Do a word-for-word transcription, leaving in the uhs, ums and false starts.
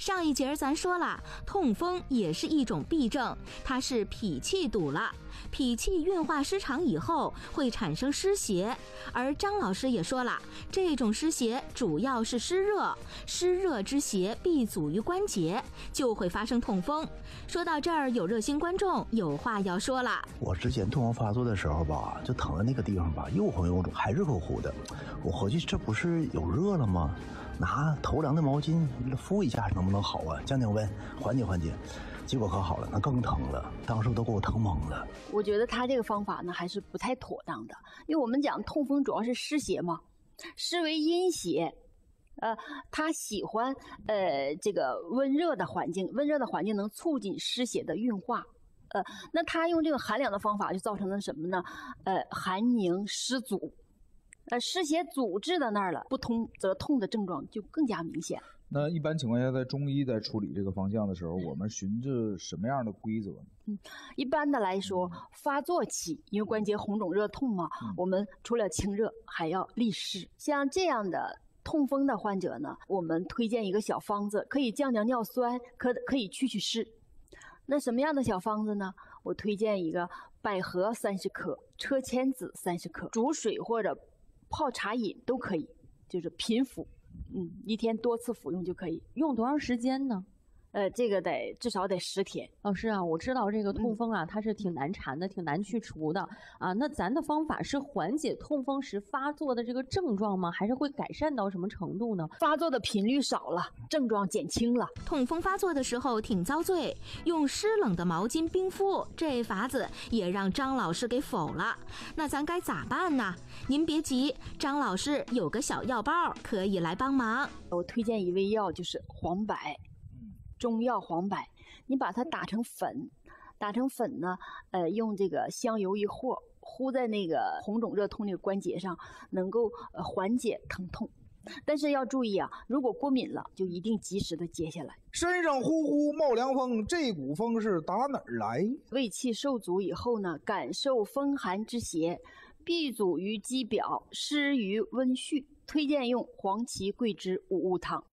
上一节咱说了，痛风也是一种痹症，它是脾气堵了，脾气运化失常以后会产生湿邪，而张老师也说了，这种湿邪主要是湿热，湿热之邪必阻于关节，就会发生痛风。说到这儿，有热心观众有话要说了。 我之前痛风发作的时候吧，就疼的那个地方吧，又红又肿，还热乎乎的。我回去这不是有热了吗？拿头凉的毛巾敷一下，能不能好啊？降降温，缓解缓解。结果可好了，那更疼了，当时都给我疼懵了。 我觉得他这个方法呢还是不太妥当的，因为我们讲痛风主要是湿邪嘛，湿为阴邪，呃，他喜欢呃这个温热的环境，温热的环境能促进湿邪的运化。呃，那他用这个寒凉的方法就造成了什么呢？呃，寒凝湿阻，呃，湿邪阻滞到那儿了，不通则痛的症状就更加明显。 那一般情况下，在中医在处理这个方向的时候，我们循着什么样的规则呢？ 嗯，一般的来说，发作期因为关节红肿热痛嘛，嗯、我们除了清热还要利湿。像这样的痛风的患者呢，我们推荐一个小方子，可以降降尿酸，可可以祛祛湿。那什么样的小方子呢？我推荐一个百合三十克、车前子三十克，煮水或者泡茶饮都可以，就是频服，嗯，一天多次服用就可以。 用多长时间呢？ 呃，这个得至少得十天。 老师啊，我知道这个痛风啊，嗯、它是挺难缠的，挺难去除的啊。那咱的方法是缓解痛风时发作的这个症状吗？还是会改善到什么程度呢？ 发作的频率少了，症状减轻了。 痛风发作的时候挺遭罪，用湿冷的毛巾冰敷，这法子也让张老师给否了。那咱该咋办呢？您别急，张老师有个小药包可以来帮忙。 我推荐一味药，就是黄柏。中药黄柏，你把它打成粉，打成粉呢，呃，用这个香油一和，糊在那个红肿热痛那个关节上，能够呃缓解疼痛。但是要注意啊，如果过敏了，就一定及时的揭下来。 身上呼呼冒凉风，这股风是打哪儿来？ 胃气受阻以后呢，感受风寒之邪，闭阻于肌表，湿于温煦，推荐用黄芪桂枝五物汤。